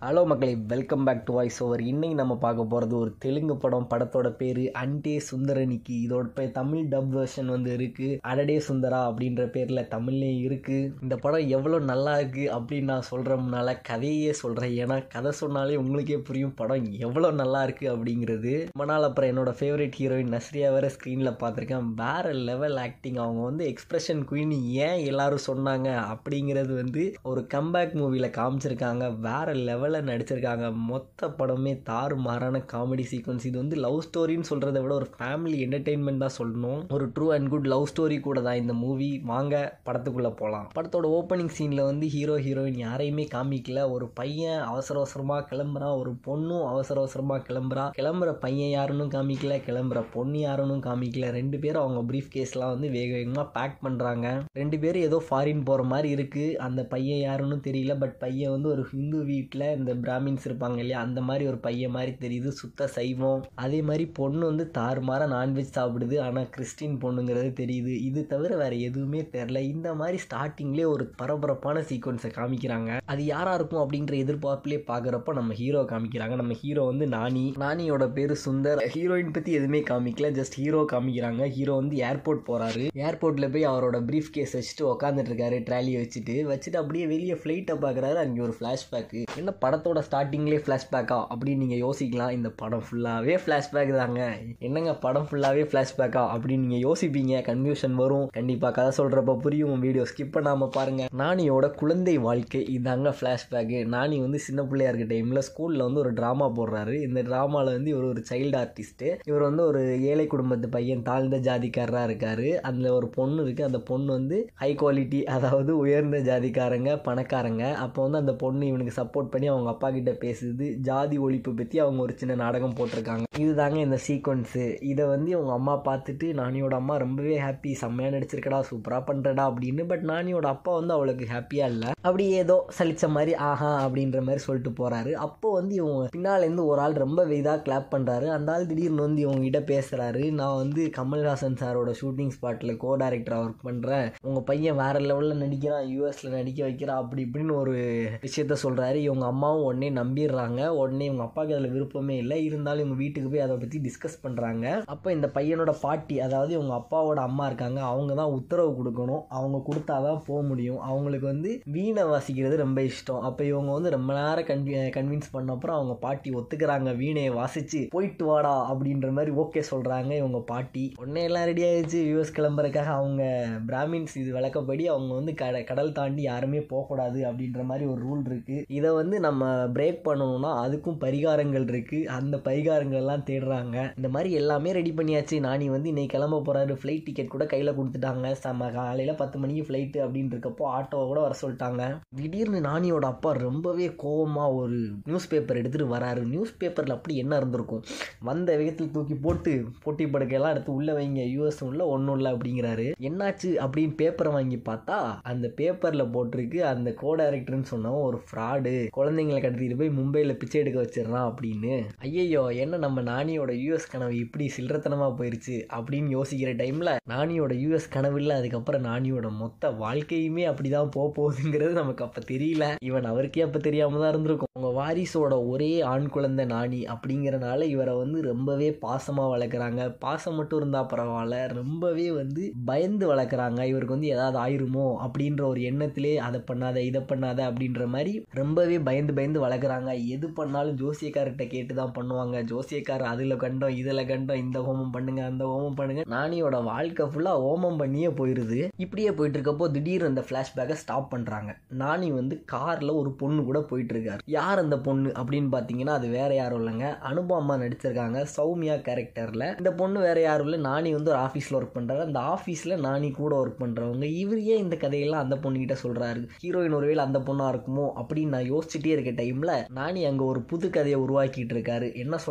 Hello மக்களே, welcome back to voice over. இன்னைக்கு நம்ம பார்க்க போகிறது ஒரு தெலுங்கு படம். படத்தோட பேர் அண்டே சுந்தரனிக்கு. இதோட தமிழ் டப் வெர்ஷன் இருக்குது. அடடே சுந்தரா அப்படின்ற பேரில் தமிழ்லேயும் இருக்குது. இந்த படம் எவ்வளோ நல்லா இருக்குது அப்படின்னு நான் சொல்கிறோம்னால கதையே சொல்கிறேன். ஏன்னா கதை சொன்னாலே உங்களுக்கே புரியும் படம் எவ்வளோ நல்லா இருக்குது அப்படிங்கிறது. ரொம்ப நாள் அப்புறம் என்னோட ஃபேவரட் ஹீரோயின் நஸ்ரியா வேறு ஸ்க்ரீனில் பார்த்துருக்கேன். வேறு லெவல் ஆக்டிங். அவங்க எக்ஸ்பிரஷன் குயின் ஏன் எல்லாரும் சொன்னாங்க அப்படிங்கிறது ஒரு கம்பேக் மூவியில் காமிச்சிருக்காங்க. வேறு லெவல் நடிச்சிருக்காங்க. மொத்த படமே தாறுமாறான காமெடி சீக்வன்ஸ். இது லவ் ஸ்டோரின்னு சொல்றதை விட ஒரு ஃபேமிலி என்டர்டெயின்மெண்ட் தான் சொல்லணும். ஒரு true and good love story கூட தான் இந்த மூவி. வாங்க படத்துக்குள்ள போகலாம். படத்தோட ஓப்பனிங் சீன்ல ஹீரோ ஹீரோயின் யாரையுமே காமிக்கல. ஒரு பையன் அவசர அவசரமா கிளம்புறான், ஒரு பொண்ணும் அவசர அவசரமா கிளம்புறா. கிளம்புற பையன் யாருன்னு காமிக்கல, கிளம்புற பொண்ணு யாருன்னு காமிக்கல. ரெண்டு பேரும் அவங்க பிரீஃப் கேஸ்லாம் வேக வேகமா பேக் பண்றாங்க. ரெண்டு பேரும் ஏதோ ஃபாரின் போற மாதிரி இருக்கு. அந்த பையன் யாருன்னு தெரியல. பட் பையன் ஒரு ஹிந்து வீட்டில் இந்த பிராமின்ஸ் இருப்பாங்க இல்லையா, அந்த மாதிரி ஒரு பையன் மாதிரி தெரியுது. சுத்த சைவம். அதே மாதிரி பொண்ணு தாறுமாற நான்வெஜ் சாப்பிடுது. ஆனால் கிறிஸ்டின் பொண்ணுங்கிறது தெரியுது. இது தவிர வேற எதுவுமே தெரியல. இந்த மாதிரி ஸ்டார்டிங்லேயே ஒரு பரபரப்பான சீக்வன்ஸை காமிக்கிறாங்க. அது யாரா இருக்கும் அப்படின்ற எதிர்பார்ப்புலேயே பார்க்குறப்ப நம்ம ஹீரோ காமிக்கிறாங்க. நம்ம ஹீரோ நானியோட பேரு சுந்தர். ஹீரோயின் பற்றி எதுவுமே காமிக்கல, ஜஸ்ட் ஹீரோ காமிக்கிறாங்க. ஹீரோ ஏர்போர்ட் போறாரு. ஏர்போர்ட்ல போய் அவரோட பிரீஃப் கேஸ் வச்சுட்டு உட்காந்துட்டு இருக்காரு. ட்ராலியை வச்சுட்டு அப்படியே வெளியே ஃபிளைட்டை பார்க்குறாரு. அங்கே ஒரு ஃப்ளாஷ்பேக். என்ன படத்தோட ஸ்டார்டிங்லேயே ஃப்ளாஷ்பேக்கா அப்படின்னு நீங்கள் யோசிக்கலாம். இந்த படம் ஃபுல்லாகவே ஃப்ளாஷ்பேக் தாங்க. என்னங்க படம் ஃபுல்லாகவே ஃப்ளாஷ்பேக்கா அப்படின்னு நீங்கள் யோசிப்பீங்க. கன்ஃபியூஷன் வரும். கண்டிப்பாக கதை சொல்கிறப்ப புரியும். வீடியோ ஸ்கிப் பண்ணாமல் பாருங்கள். நானியோட குழந்தை வாழ்க்கை இதாங்க ஃப்ளாஷ்பேக்கு. நானி சின்ன பிள்ளையா இருக்க டைமில் ஸ்கூலில் ஒரு ட்ராமா போடுறாரு. இந்த ட்ராமாவில் இவர் ஒரு சைல்டு ஆர்டிஸ்ட்டு. இவர் ஒரு ஏழை குடும்பத்து பையன், தாழ்ந்த ஜாதிக்காரராக இருக்காரு. அதில் ஒரு பொண்ணு இருக்குது. அந்த பொண்ணு ஹை குவாலிட்டி, அதாவது உயர்ந்த ஜாதிக்காரங்க, பணக்காரங்க. அப்போ அந்த பொண்ணு இவனுக்கு சப்போர்ட் பண்ணி அவங்க அப்பா கிட்ட பேசுது. ஜாதி ஒழிப்பு பற்றி அவங்க ஒரு சின்ன நாடகம் போட்டிருக்காங்க. இதுதாங்க இந்த சீக்வன்ஸு. இதை அவங்க அம்மா பார்த்துட்டு நானியோட அம்மா ரொம்பவே ஹாப்பி, செம்மையாக நடிச்சிருக்கடா, சூப்பராக பண்ணுறடா அப்படின்னு. பட் நானியோட அப்பா அவளுக்கு ஹாப்பியாக இல்லை. அப்படி ஏதோ சலிச்ச மாதிரி ஆஹா அப்படின்ற மாதிரி சொல்லிட்டு போகிறாரு. அப்போ இவங்க பின்னாலேருந்து ஒரு ஆள் ரொம்ப இதாக கிளாப் பண்ணுறாரு. அந்த ஆள் திடீர்னு இவங்க கிட்ட பேசுகிறாரு. நான் கமல்ஹாசன் சாரோட ஷூட்டிங் ஸ்பாட்டில் கோ டைரக்டராக ஒர்க் பண்ணுறேன். உங்கள் பையன் வேற லெவலில் நடிக்கிறான், யூஎஸில் நடிக்க வைக்கிறான், அப்படி இப்படின்னு ஒரு விஷயத்த சொல்கிறாரு. இவங்க அம்மாவும் உடனே நம்பிடுறாங்க. உடனே இவங்க அப்பாவுக்கு அதில் விருப்பமே இல்லை. இருந்தாலும் இவங்க வீட்டுக்கு போய் அதை பற்றி டிஸ்கஸ் பண்ணுறாங்க. அப்போ இந்த பையனோட பாட்டி, அதாவது இவங்க அப்பாவோட அம்மா இருக்காங்க, அவங்க தான் உத்தரவு கொடுக்கணும். அவங்க கொடுத்தாதான் போக முடியும். அவங்களுக்கு வீணை வாசிக்கிறது ரொம்ப இஷ்டம். அப்போ இவங்க ரொம்ப நேரம் கன்வின்ஸ் பண்ண அப்புறம் அவங்க பாட்டி ஒத்துக்கிறாங்க. வீணையை வாசிச்சு போயிட்டு வாடா அப்படின்ற மாதிரி ஓகே சொல்கிறாங்க இவங்க பாட்டி. உடனே எல்லாம் ரெடி ஆயிடுச்சு யூஎஸ் கிளம்புறதுக்காக. அவங்க பிராமின்ஸ் இது விளக்கப்படி அவங்க கடல் தாண்டி யாருமே போகக்கூடாது அப்படின்ற மாதிரி ஒரு ரூல் இருக்குது. இதை நம்ம பிரேக் பண்ணணும்னா அதுக்கும் பரிகாரங்கள் இருக்குது. அந்த பரிகாரங்கள்லாம் தேடுறாங்க. இந்த மாதிரி எல்லாமே ரெடி பண்ணியாச்சு. நானி இன்னைக்கு கிளம்ப போகிறாரு. ஃப்ளைட் டிக்கெட் கூட கையில் கொடுத்துட்டாங்க. காலையில் 10 மணிக்கு ஃப்ளைட்டு அப்படின்னு இருக்கப்போ ஆட்டோவை கூட வர சொல்லிட்டாங்க. திடீர்னு நானியோட அப்பா ரொம்பவே கோவமாக ஒரு நியூஸ் பேப்பர் எடுத்துகிட்டு வராரு. நியூஸ் பேப்பரில் அப்படி என்ன இருந்திருக்கும், வந்த வேகத்தில் தூக்கி போட்டு பொட்டி படுக்கையெல்லாம் எடுத்து உள்ளே வைங்க, யூஎஸ் உள்ள ஒன்றும் இல்லை அப்படிங்கிறாரு. என்னாச்சு அப்படின்னு பேப்பரை வாங்கி பார்த்தா அந்த பேப்பரில் போட்டிருக்கு அந்த கோ டைரக்டர்னு சொன்னவன் ஒரு ஃப்ராடு, குழந்தைங்களை கடத்திட்டு போய் மும்பையில் பிச்சை எடுக்க வச்சிடறான் அப்படின்னு. ஐயையோ, என்ன நம்ம நானியோட யூஎஸ் கனவு இப்படி சில்லறத்தனமாக போயிருச்சு அப்படின்னு யோசிக்கிற டைமில் நானியோட யூஎஸ் கனவு இல்லை. அதுக்கப்புறம் நானியோட மொத்த வாழ்க்கையுமே அப்படிதான் போகுதுங்கிறது நமக்கு அப்போ தெரியல. இவன் அவருக்கே அப்போ தெரியாம தான் இருந்திருக்கும். உங்க வாரிசோட ஒரே ஆண் குழந்தை நானி அப்படிங்கிறனால இவரை ரொம்பவே பாசமாக வளர்க்குறாங்க. பாசம் மட்டும் இருந்தால் பரவாயில்ல, ரொம்பவே பயந்து வளர்க்குறாங்க. இவருக்கு ஏதாவது ஆயிருமோ அப்படின்ற ஒரு எண்ணத்திலே அதை பண்ணாத இதை பண்ணாத அப்படின்ற மாதிரி ரொம்பவே பயந்து வளர்க்குறாங்க. எது பண்ணாலும் ஜோசியக்கார்கிட்ட கேட்டு தான் பண்ணுவாங்க. ஜோசியக்கார் அதில் கண்டோம் இதில் கண்டோம், இந்த ஹோமம் பண்ணுங்க அந்த ஹோமம் பண்ணுங்க. நானியோட வாழ்க்கை ஃபுல்லாக ஹோமம் பண்ணியே போயிடுது. இப்படியே போயிட்டு இருக்கப்போ திடீர்னு அந்த ஃப்ளாஷ்பேக்கை ஸ்டாப் பண்ணுறாங்க. நானி காரில் ஒரு பொண்ணு கூட போயிட்டு இருக்காரு. யார் அந்த பொண்ணு அப்படின்னு பார்த்தீங்கன்னா அது வேற யாரும் இல்லைங்க, அனுபமா நடிச்சிருக்காங்க சௌமியா கேரக்டரில். இந்த பொண்ணு வேற யாரும் இல்லை. நானி ஒரு ஆஃபீஸில் ஒர்க் பண்ணுறாரு. அந்த ஆஃபீஸில் நானி கூட ஒர்க் பண்ணுறவங்க. இவர் ஏன் இந்த கதையெல்லாம் அந்த பொண்ணுகிட்ட சொல்கிறாரு, ஹீரோயின் ஒருவேளை அந்த பொண்ணாக இருக்குமோ அப்படின்னு நான் யோசிச்சுட்டே இருக்க டைமில் நானி அங்கே ஒரு புது கதையை உருவாக்கிட்டு இருக்காரு. என்ன சொல்கிறாருன்னா,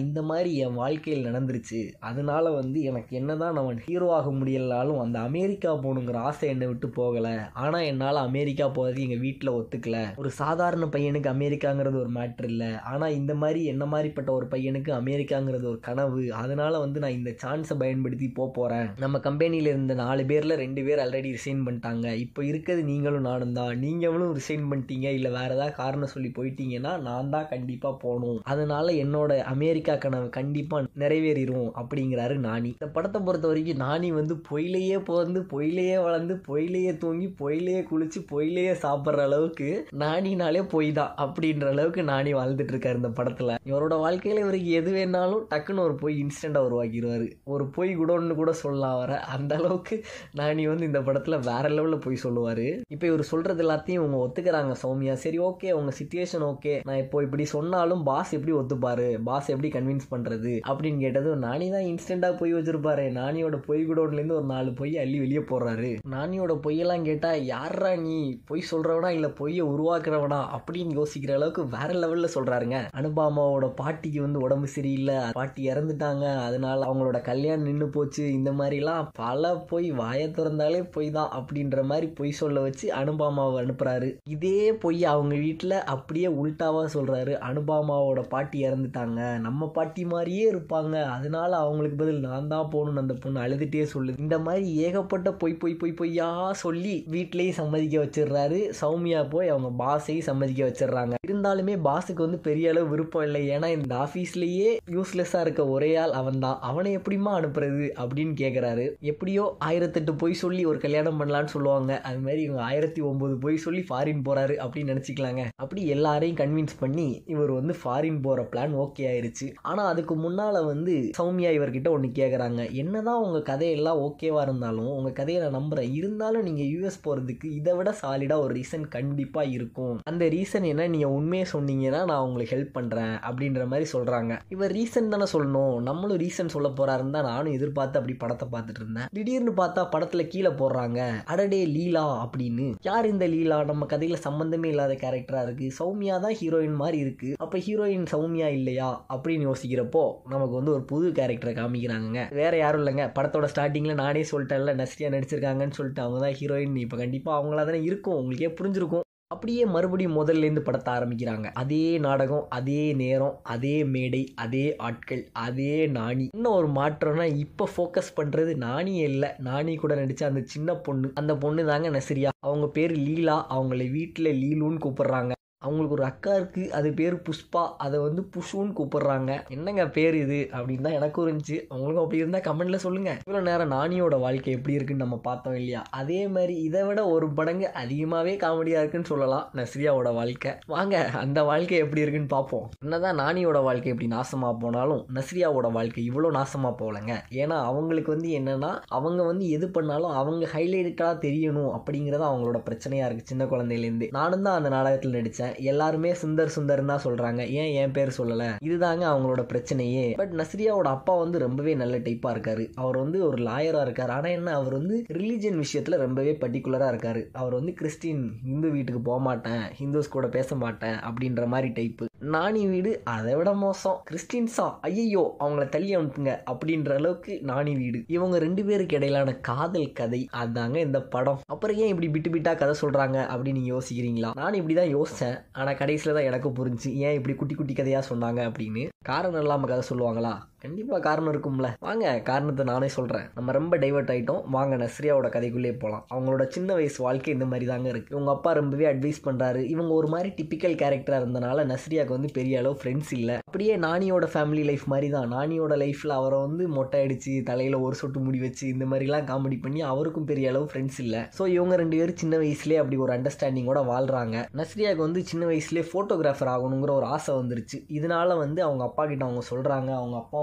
இந்த மாதிரி என் வாழ்க்கையில் நடந்துருச்சு, அதனால வந்து எனக்கு என்னதான் நான் ஹீரோ ஆக முடியலனாலும் அந்த அமெரிக்கா போகணுங்கிற ஆசை என்னை விட்டு போகலை. ஆனால் என்னால் அமெரிக்கா போகிறது எங்கள் வீட்டில் ஒத்துக்கல. ஒரு சாதாரண பையனுக்கு அமெரிக்காங்கிறது ஒரு மேட்ரு இல்லை, ஆனால் இந்த மாதிரி என்ன மாதிரிப்பட்ட ஒரு பையனுக்கு அமெரிக்காங்கிறது ஒரு கனவு. அதனால வந்து நான் இந்த சான்ஸை பயன்படுத்தி போகிறேன். நம்ம கம்பெனியில் இருந்த 4 பேரில் 2 பேர் ஆல்ரெடி ரிசைன் பண்ணிட்டாங்க. இப்போ இருக்கிறது நீங்களும் நானும் தான். நீங்களும் ரிசைன் பண்ணிட்டீங்க, இல்லை வேற ஏதாவது காரணம் சொல்லி போயிட்டீங்கன்னா நான் தான் கண்டிப்பாக போகணும். அதனால என்னோட அமெரிக்கா கனவு கண்டிப்பாக நிறைவேறிடும் அப்படிங்கிறாரு நானி. இந்த படத்தை பொறுத்த வரைக்கும் நானி வந்து பொயிலையே பிறந்து பொயிலையே வளர்ந்து பொயிலையே தூங்கி பொயிலையே குளிச்சு பொயிலையே சாப்பிட்ற அளவுக்கு நானினாலே பொய் தான் அப்படின்ற அளவுக்கு நானி வாழ்ந்துட்டு இருக்காரு இந்த படத்தில். இவரோட வாழ்க்கையில் இவருக்கு எது வேணாலும் டக்குன்னு ஒரு பொய் இன்ஸ்டண்டாக உருவாக்கிடுவார். ஒரு பொய் குடோன்னு கூட சொல்லலாம் வர அந்த அளவுக்கு நானி வந்து இந்த படத்தில் வேற லெவலில் பொய் சொல்லுவார். இப்போ இவர் சொல்கிறது எல்லாத்தையும் இவங்க ஒத்துக்கிறாங்க சௌமியா. சரி ஓகே, உங்கள் சிச்சுவேஷன் ஓகே, நான் இப்போ இப்படி சொன்னாலும் பாஸ் எப்படி ஒத்துப்பாரு, பாஸ் எப்படி கன்வின்ஸ் பண்ணுறது அப்படின்னு கேட்டது நானி தான் இன்ஸ்டண்டாக பொய் வச்சிருப்பாரு. நானியோட பொய் குடோன்லேருந்து ஒரு 4 பொய் அள்ளி வெளியே போடுறாரு. நானியோட பொய்யெல்லாம் கேட்டால் யாரா நீ பொய் சொல்கிறவனா இல்லை பொய்யை உருவாக்குறவனா அப்படின்னு யோசிக்கிற அளவுக்கு வேற லெவலில் சொல்கிறாருங்க. அனுபாமாவோட பாட்டிக்கு வந்து உடம்பு சரியில்லை, பாட்டி இறந்துட்டாங்க, அதனால அவங்களோட கல்யாணம் நின்று போச்சு, இந்த மாதிரிலாம் பல பொய், வாயை திறந்தாலே பொய் தான் அப்படின்ற மாதிரி பொய் சொல்ல வச்சு அனுபாமாவை அனுப்புறாரு. இதே பொய் அவங்க வீட்டில் அப்படியே உல்டாவா சொல்றாரு. அனுபாமாவோட பாட்டி இறந்துட்டாங்க, நம்ம பாட்டி மாதிரியே இருப்பாங்க, அதனால அவங்களுக்கு பதில் நான் தான் போகணும்னு அந்த பொண்ணு அழுதுட்டே சொல்லுது. இந்த மாதிரி ஏகப்பட்ட பொய்யா சொல்லி வீட்லேயும் சம்மதிக்க வச்சிடுறாரு. சௌமியா போய் அவங்க பாஸையும் சம்மதிக்க வச்சிடுறாங்க. இருந்தாலுமே பாஸுக்கு வந்து பெரிய அளவு விருப்பம் இல்லை. ஏன்னா இந்த ஆஃபீஸ்லேயே யூஸ்லெஸ்ஸாக இருக்க ஒரே ஆள் அவன் தான், அவனை எப்படிமா அனுப்புறது அப்படின்னு கேட்குறாரு. எப்படியோ 1008 பொய் சொல்லி ஒரு கல்யாணம் பண்ணலான்னு சொல்லுவாங்க, அது மாதிரி இவங்க 1009 பொய் சொல்லி ஃபாரின் போறாரு அப்படின்னு நினச்சிக்கலாங்க. அப்படி எல்லாரையும் கன்வின்ஸ் பண்ணி இவர் வந்து ஃபாரின் போகிற பிளான் ஓகே ஆயிருச்சு. ஆனால் அதுக்கு முன்னால் வந்து சௌமியா இவர்கிட்ட ஒன்று கேட்குறாங்க. என்னதான் உங்கள் கதையெல்லாம் ஓகேவா இருந்தாலும், உங்கள் கதையை நான் நம்புகிறேன், இருந்தாலும் நீங்கள் யூஎஸ் போகிறதுக்கு இதை விட சாலிடாக ஒரு ரீசன் கண்டிப்பாக இருக்கும். அந்த ரீசன் என்ன, நீங்கள் உண்மையை சொன்னீங்கன்னா நான் உங்களுக்கு ஹெல்ப் பண்ணுறேன் அப்படின்ற மாதிரி சொல்கிறாங்க. இவர் ரீசன் தானே சொல்லணும், நம்மளும் ரீசன் சொல்ல போகிறாருன்னு தான் நானும் எதிர்பார்த்து அப்படி படத்தை பார்த்துட்டு இருந்தேன். திடீர்னு பார்த்தா படத்தில் கீழே போடுறாங்க அடடே லீலா அப்படின்னு. யார் இந்த லீலா? நம்ம கதையில் சம்பந்தமே இல்லாத கேரக்டராக இருக்குது. சௌமியா தான் ஹீரோயின் மாதிரி இருக்குது, அப்போ ஹீரோயின் சௌமியா இல்லையா அப்படின்னு யோசிக்கிறப்போ நமக்கு வந்து ஒரு புது கேரக்டரை காமிக்கிறாங்க. வேற யாரும் இல்லைங்க, படத்தோட ஸ்டார்டிங்கில் நானே சொல்லிட்டேன்ல நஸ்ரியா நடிச்சிருக்காங்கன்னு சொல்லிட்டு அவங்க தான் ஹீரோயின். இப்போ கண்டிப்பாக அவங்களா தானே இருக்கும், உங்களுக்கே புரிஞ்சிருக்கும். அப்படியே மறுபடியும் முதல்லேருந்து படத்தை ஆரம்பிக்கிறாங்க. அதே நாடகம், அதே நேரம், அதே மேடை, அதே ஆட்கள், அதே நாணி. இன்னும் ஒரு மாற்றம்னா இப்போ ஃபோக்கஸ் பண்ணுறது நாணியே இல்லை, நாணி கூட நடித்த அந்த சின்ன பொண்ணு, அந்த பொண்ணு தாங்க நஸ்ரியா. அவங்க பேர் லீலா, அவங்கள வீட்டில் லீலுன்னு கூப்பிடுறாங்க. அவங்களுக்கு ஒரு அக்கா இருக்குது, அது பேர் புஷ்பா, அதை வந்து புஷுன்னு கூப்பிடுறாங்க. என்னங்க பேர் இது அப்படின்னு தான் எனக்கும் இருந்துச்சு. அவங்களுக்கும் அப்படி இருந்தால் கமெண்ட்டில் சொல்லுங்கள். இவ்வளோ நேரம் நானியோட வாழ்க்கை எப்படி இருக்குன்னு நம்ம பார்த்தோம் இல்லையா, அதே மாதிரி இதை விட ஒரு படங்கு அதிகமாகவே காமெடியாக இருக்குன்னு சொல்லலாம் நஸ்ரியாவோட வாழ்க்கை. வாங்க அந்த வாழ்க்கை எப்படி இருக்குன்னு பார்ப்போம். என்னதான் நானியோட வாழ்க்கை எப்படி நாசமாக போனாலும் நஸ்ரியாவோட வாழ்க்கை இவ்வளோ நாசமாக போகலைங்க. ஏன்னா அவங்களுக்கு வந்து என்னென்னா, அவங்க வந்து எது பண்ணாலும் அவங்க ஹைலைட்டாக தெரியணும் அப்படிங்கிறது அவங்களோட பிரச்சனையாக இருக்குது சின்ன குழந்தையிலேருந்து. நானும் தான் அந்த நாடகத்தில் நடித்தேன். எல்லாருமே சுந்தர் தான் சொல்றாங்க, ஏன் என் பேர் சொல்லல, இதுதாங்க அவங்களோட பிரச்சனையே. பட் நஸ்ரியாவோட அப்பா வந்து ரொம்பவே நல்ல டைப்பா இருக்காரு. அவர் வந்து ஒரு லாயரா இருக்காரு. ஆனா என்ன, அவர் வந்து ரிலிஜியன் விஷயத்துல ரொம்பவே பர்டிகுலரா இருக்காரு. அவர் வந்து கிறிஸ்டின், இந்து வீட்டுக்கு போக மாட்டேன், ஹிந்துஸ் கூட பேச மாட்டேன் அப்படின்ற மாதிரி டைப்பு. நானி வீடு அதை விட மோசம். கிறிஸ்டின்ஸா, ஐயோ அவங்கள தள்ளி அனுப்புங்க அப்படின்ற அளவுக்கு நானி வீடு. இவங்க 2 பேருக்கு இடையிலான காதல் கதை, அதாங்க இந்த படம். அப்புறம் ஏன் இப்படி பிட்டு பிட்டா கதை சொல்றாங்க அப்படின்னு நீங்க யோசிக்கிறீங்களா? நான் இப்படிதான் யோசிச்சேன். ஆனால் கடைசியில் தான் எனக்கு புரிஞ்சு ஏன் இப்படி குட்டி குட்டி கதையாக சொன்னாங்க அப்படின்னு. காரணம் இல்லாமல் கதை சொல்லுவாங்களா? கண்டிப்பாக காரணம் இருக்கும்ல. வாங்க காரணத்தை நானே சொல்கிறேன். நம்ம ரொம்ப டைவர்ட் ஆகிட்டோம், வாங்க நஸ்ரியாவோட கதைக்குள்ளே போகலாம். அவங்களோட சின்ன வயசு வாழ்க்கை இந்த மாதிரி தாங்க இருக்குது. இவங்க அப்பா ரொம்பவே அட்வைஸ் பண்ணுறாரு. இவங்க ஒரு மாதிரி டிப்பிக்கல் கேரக்டராக இருந்தனால நஸ்ரியாவுக்கு வந்து பெரிய அளவு ஃப்ரெண்ட்ஸ் இல்லை. அப்படியே நானியோட ஃபேமிலி லைஃப் மாதிரி தான். நானியோட லைஃப்பில் அவரை வந்து மொட்டை அடித்து தலையில் ஒரு சொட்டு முடி வச்சு இந்த மாதிரிலாம் காமெடி பண்ணி அவருக்கும் பெரிய அளவு ஃப்ரெண்ட்ஸ் இல்லை. ஸோ இவங்க 2 பேரும் சின்ன வயசுலேயே அப்படி ஒரு அண்டர்ஸ்டாண்டிங்கோட வாழ்கிறாங்க. நஸ்ரியாவுக்கு வந்து சின்ன வயசுலேயே ஃபோட்டோகிராஃபர் ஆகணுங்கிற ஒரு ஆசை வந்துருச்சு. இதனால வந்து அவங்க அப்பா கிட்ட அவங்க சொல்கிறாங்க. அவங்க அப்பாவும்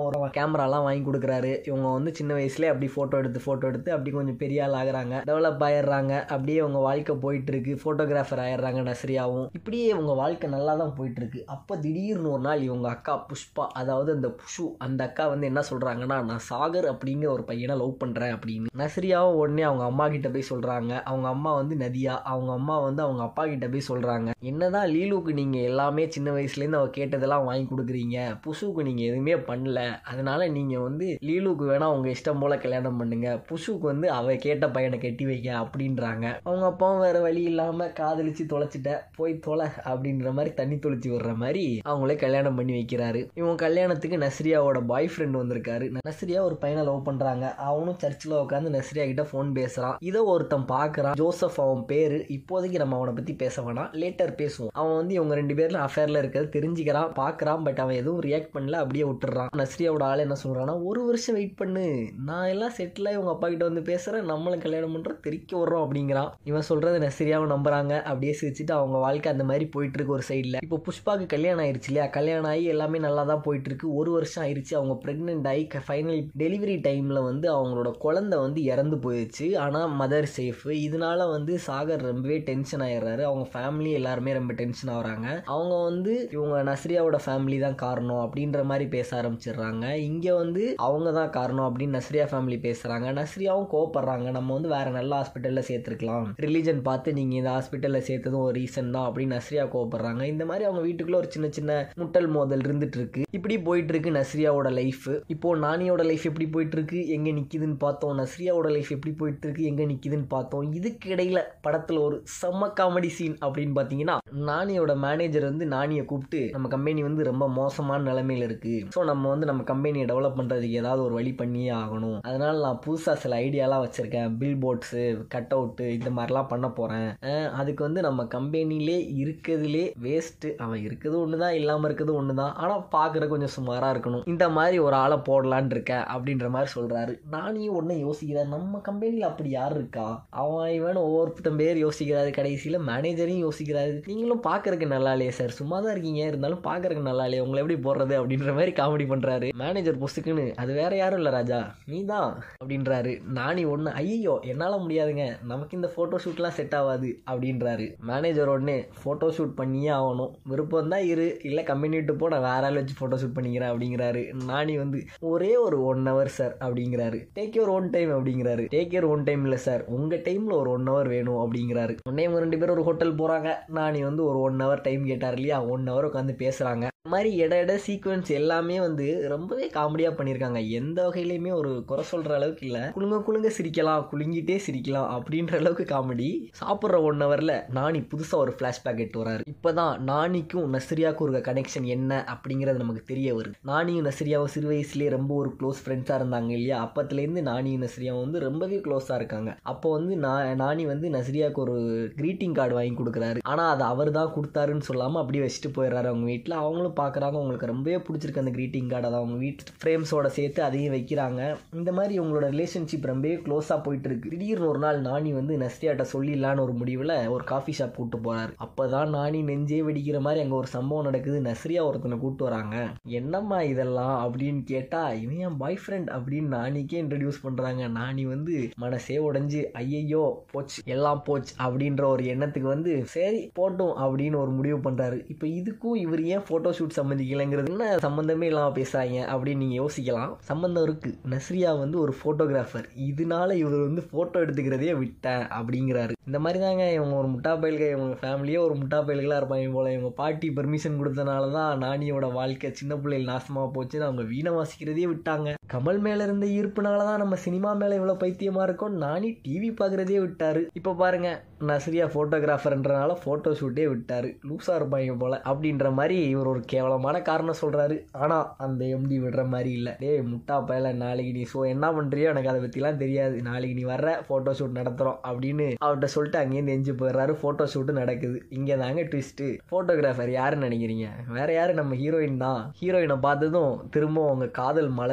ஒரு கேமராலாம் வாங்கி கொடுக்குறாரு. இவங்க வந்து சின்ன வயசுலேயே அப்படி ஃபோட்டோ எடுத்து அப்படி கொஞ்சம் பெரிய ஆள் ஆகுறாங்க, டெவலப் ஆயிடுறாங்க. அப்படியே அவங்க வாழ்க்கை போயிட்டு இருக்கு. ஃபோட்டோகிராஃபர் ஆயிடுறாங்க நஸ்ரியாவும். இப்படியே இவங்க வாழ்க்கை நல்லா தான் போயிட்டு இருக்கு. அப்போ திடீர்னு ஒரு நாள் இவங்க அக்கா புஷ்பா, அதாவது அந்த புஷு, அந்த அக்கா வந்து என்ன சொல்றாங்கன்னா, நான் சாகர் அப்படிங்கிற ஒரு பையனை லவ் பண்றேன் அப்படின்னு. நஸ்ரியாவும் உடனே அவங்க அம்மா கிட்ட போய் சொல்றாங்க. அவங்க அம்மா வந்து நதியா, அவங்க அம்மா வந்து அவங்க அப்பா கிட்ட போய் சொல்றாங்க, என்னதான் லீலுக்கு நீங்க எல்லாமே சின்ன வயசுல இருந்து அவ கேட்டதெல்லாம் வாங்கி கொடுக்குறீங்க, புஷுக்கு நீங்க எதுவுமே பண்ணல, அதனால நீங்க வந்து லீலுக்கு வேணா உங்க இஷ்டம் போல கல்யாணம் பண்ணுங்க, புஷுக்கு வந்து அவ கேட்ட பையனை கட்டி வைக்க அப்படின்றாங்க. அவங்க அப்பாவும் வேற வழி இல்லாம காதலிச்சு தொலைச்சிட்ட போய் தொலை அப்படின்ற மாதிரி தண்ணி தொளிச்சு விடுற மாதிரி அவங்களே கல்யாணம் பண்ணி வைக்கிறாரு. இவங்க கல்யாணத்துக்கு நஸ்ரியாவோட பாய் ஃப்ரெண்ட் வந்திருக்காரு. நஸ்ரியா ஒரு பையனை லவ் பண்றாங்க. அவனும் சர்ச்சில் உட்காந்து நஸ்ரியா கிட்ட போன் பேசுறான். இதை ஒருத்தன் பாக்குறான், ஜோசப் அவன் பேரு. இப்போதைக்கு நம்ம அவனை பத்தி பேச வேணாம், லேட்டர் பேசுவோம். அவன் வந்து இவங்க 2 பேர்ல அஃபேர்ல இருக்கிறது தெரிஞ்சுக்கிறான், பாக்குறான். பட் அவன் எதுவும் ரியாக்ட் பண்ணல, அப்படியே விட்டுறான். நஸ்ரியாவோட ஆள் என்ன சொல்றான்னா, 1 வருஷம் வெயிட் பண்ணு, நான் எல்லாம் செட்டில் ஆகி உங்க அப்பா கிட்ட வந்து பேசுறேன், நம்மளும் கல்யாணம் பண்றோம், தெரிக்க வர்றோம் அப்படிங்கிறான். இவன் சொல்றது நஸ்ரியாவும் நம்புறாங்க. அப்படியே சிரிச்சுட்டு அவங்க வாழ்க்கை அந்த மாதிரி போயிட்டு இருக்கு ஒரு சைட்ல. இப்போ புஷ்பாக்கு கல்யாணம் ஆயிருச்சு இல்லையா, கல்யாணம் ஆகி எல்லாமே நல்லா தான் போயிட்டு இருக்கு. 1 வருஷம் ஆயிருச்சு. அவங்க பிரெக்னென்ட் ஆகி ஃபைனல் டெலிவரி டைம்ல வந்து அவங்களோட குழந்தை வந்து இறந்து போயிடுச்சு. ஆனா மதர் சேஃப். இதனால வந்து சாகர் ரொம்பவே டென்ஷன் ஆயிடுறாரு. அவங்க ஃபேமிலி எல்லாருமே ரொம்ப டென்ஷன் ஆகுறாங்க. அவங்க வந்து இவங்க நஸ்ரியாவோட ஃபேமிலி தான் காரணம் அப்படின்ற மாதிரி பேச ஆரம்பிச்சிடுறாங்க. இங்க வந்து அவங்க தான் காரணம் அப்படின்னு நஸ்ரியா ஃபேமிலி பேசுறாங்க. நஸ்ரியாவும் கோவப்படுறாங்க, நம்ம வந்து வேற நல்ல ஹாஸ்பிட்டல்ல சேர்த்துருக்கலாம், ரிலீஜன் பார்த்து நீங்க இந்த ஹாஸ்பிட்டல்ல சேர்த்ததும் ஒரு ரீசன் தான் அப்படின்னு நஸ்ரியா கோவப்படுறாங்க. இந்த மாதிரி அவங்க வீட்டுக்குள்ள ஒரு சின்ன சின்ன முட்டல் மோதல் இருந்துட்டு இருக்கு. இப்படி போயிட்டு இருக்கு நஸ்ரியாவோட லைஃப். இப்போ நானியோட லைஃப் எப்படி போயிட்டு இருக்கு, எங்க நிக்குதுன்னு பார்த்தோம். நஸ்ரியாவோட லைஃப் எப்படி போயிட்டு இருக்கு, எங்க நிக்குதுன்னு பார்த்தோம். இதுக்கு இடையில படத்துல ஒரு செம்ம காமெடி சீன் அப்படின்னு பாத்தீங்கன்னா, நானியோட மேனேஜர் வந்து நானியை கூப்பிட்டு, நம்ம கம்பெனி வந்து ரொம்ப மோசமான நிலைமையில இருக்கு, ஸோ நம்ம வந்து நம்ம கம்பெனியை டெவலப் பண்றதுக்கு ஏதாவது ஒரு வழி பண்ணியே ஆகணும், அதனால நான் புதுசா சில ஐடியாலாம் வச்சிருக்கேன், பில் போர்ட்ஸ், கட் அவுட், இந்த மாதிரிலாம் பண்ண போறேன். அதுக்கு வந்து நம்ம கம்பெனிலே இருக்கிறதுலே வேஸ்ட், அவன் இருக்கிறது ஒண்ணுதான், இல்லாம இருக்கிறது ஒண்ணுதான், ஆனா பாக்குற கொஞ்சம் சுமாரா இருக்கணும், இந்த மாதிரி ஒரு ஆளை போடலான்னு இருக்க அப்படின்ற மாதிரி சொல்றாரு. நானும் ஒன்னு யோசிக்கிறேன், நம்ம கம்பெனில அப்படி யார் இருக்கா, அவன் இவன் ஒவ்வொருத்தன் பேர் யோசிக்கிறாரு, கடைசியில மேனேஜரையும் யோசிக்கிறாரு. நீங்களும் பாக்குறதுக்கு நல்லா இல்லையே சார், சும்மா தான் இருக்கீங்க, இருந்தாலும் பாக்குறதுக்கு நல்லா இல்லையே, உங்களை எப்படி போடுறது அப்படின்ற மாதிரி காமெடி பண்றாரு. மேனேஜர் பொசுக்குன்னு, அது வேற யாரும் இல்ல ராஜா, நீ தான் அப்படின்றாரு. நானி ஒண்ணு, ஐயோ என்னால முடியாதுங்க, நமக்கு இந்த போட்டோ ஷூட்லாம் செட் ஆகாது அப்படின்றாரு. மேனேஜர் உடனே, போட்டோ ஷூட் பண்ணியே ஆகணும், விருப்பம் தான் இரு, இல்ல கம்பெனி விட்டு போ, நான் வேற ஆள் வச்சு போட்டோ ஷூட் பண்ணிக்கிறேன் அப்படிங்கிறாரு. நானி வந்து, ஒரே ஒரு 1 hour சார் அப்படிங்கிறாரு. டேக் யுவர் ஓன் டைம் அப்படிங்கிறாரு. டேக் யுவர் ஓன் டைம் இல்ல சார், உங்க டைம்ல ஒரு 1 hour வேணும் அப்படிங்கிறாரு. உடனே இவங்க 2 பேரும் ஒரு ஹோட்டல் போறாங்க. நானி வந்து ஒரு 1 hour டைம் கேட்டார் இல்லையா, 1 hour உட்காந்து பேசுறாங்க. இந்த மாதிரி இட சீக்வன்ஸ் எல்லாமே வந்து ரொம்பவே காமெடியா பண்ணியிருக்காங்க. எந்த வகையிலுமே ஒரு குறை சொல்ற அளவுக்கு இல்ல, குலுங்க சிரிக்கலாம், குலுங்கிட்டே சிரிக்கலாம் அப்படின்ற அளவுக்கு காமெடி. சாப்பிட்ற 1 hourல நானி புதுசா ஒரு பிளாஷ்பேக் எடுத்து வராரு. இப்பதான் நானிக்கும் நஸ்ரியாவுக்கும் இருக்க கனெக்ஷன் என்ன அப்படிங்கிறது நமக்கு தெரிய வருது. நானியும் நஸ்ரியாவும் சிறு வயசுலேயே ரொம்ப ஒரு க்ளோஸ் ஃப்ரெண்ட்ஸா இருந்தாங்க இல்லையா, அப்பத்துலேருந்து நானியும் நஸ்ரியாவும் வந்து ரொம்பவே க்ளோஸா இருக்காங்க. அப்போ வந்து நானி வந்து நஸ்ரியாவுக்கு ஒரு கிரீட்டிங் கார்டு வாங்கி கொடுக்குறாரு. ஆனா அது அவர் தான் கொடுத்தாருன்னு சொல்லாம அப்படியே வச்சுட்டு போயிடுறாரு அவங்க வீட்டில். அவங்களும் பார்க்குறாங்க, உங்களுக்கு ரொம்பவே பிடிச்சிருக்கு அந்த கிரீட்டிங் கார்டு, அதை அவங்க வீட்டு ஃப்ரேம்ஸோட சேர்த்து அதையும் வைக்கிறாங்க. இந்த மாதிரி உங்களோட ரிலேஷன்ஷிப் ரொம்பவே க்ளோஸாக போயிட்டு இருக்கு. திடீர்னு ஒரு நாள் நானி வந்து நஸ்ரியாட்ட சொல்லிடலான்னு ஒரு முடிவில் ஒரு காஃபி ஷாப் கூப்பிட்டு போறாரு. அப்போதான் நானி நெஞ்சே வெடிக்கிற மாதிரி அங்கே ஒரு சம்பவம் நடக்குது. நஸ்ரியா ஒருத்தனை கூப்பிட்டு வராங்க. என்னம்மா இதெல்லாம் அப்படின்னு கேட்டா, இவன் என் பாய் ஃப்ரெண்ட் அப்படின்னு நானிக்கே இன்ட்ரடியூஸ் பண்றாங்க. நானி வந்து மனசே உடைஞ்சு, ஐயையோ போச்சு எல்லாம் போச்சு அப்படின்ற ஒரு எண்ணத்துக்கு வந்து சரி போட்டும் அப்படின்னு ஒரு முடிவு பண்றாரு. இப்போ இதுக்கும் இவர் ஏன் போட்டோ ஷூட் சம்மதிக்கலைங்கிறது என்ன சம்பந்தமே இல்லாம பேசுறாங்க அப்படின்னு நீங்க யோசிக்கலாம். சம்பந்தம் இருக்கு. நஸ்ரியா வந்து ஒரு போட்டோகிராஃபர், இதனால இவர் வந்து போட்டோ எடுத்துக்கிறதே விட்டேன் அப்படிங்கிறாரு. இந்த மாதிரி தாங்க இவங்க ஒரு முட்டா பயல்கள், இவங்க ஃபேமிலியே ஒரு முட்டா பயல்களா இருப்பாங்க போல. இவங்க பாட்டி பெர்மிஷன் கொடுத்தனால தான் நானியோட வாழ்க்கை சின்ன பிள்ளைகள் நாசமா போச்சுன்னு அவங்க வீணை வாசிக்கிறதே விட்டாங்க. கமல் மேல இருந்த ஈர்ப்புனால தான் நம்ம சினிமா மேல இவ்வளவு பைத்தியமா இருக்கோம், நானி டிவி பாக்குறதே விட்டாரு. இப்ப பாருங்க, நஸ்ரியா போட்டோகிராஃபர்ன்றனால போட்டோ ஷூட்டே விட்டாரு. லூசா இருப்பாங்க போல அப்படின்ற மாதிரி இவர் ஒரு கேவலமான காரணம் சொல்றாரு. ஆனா அந்த எம்டி விடுற மாதிரி இல்ல. டேய் முட்டா பயல, நாளைக்கு நீ என்ன பண்றியோ எனக்கு அதை பத்திலாம் தெரியாது, நாளைக்கு நீ வர்ற போட்டோ ஷூட் நடத்துறோம் அப்படின்னு அவர்கிட்ட சொல்லிட்டு அங்கேயிருந்து எஞ்சி போயிடுறாரு. போட்டோ ஷூட் நடக்குது. இங்க தாங்க ட்விஸ்ட். போட்டோகிராஃபர் யாருன்னு நினைக்கிறீங்க? வேற யாரு, நம்ம ஹீரோயின் தான். ஹீரோயினை பார்த்ததும் திரும்ப அவங்க காதல் மலருது.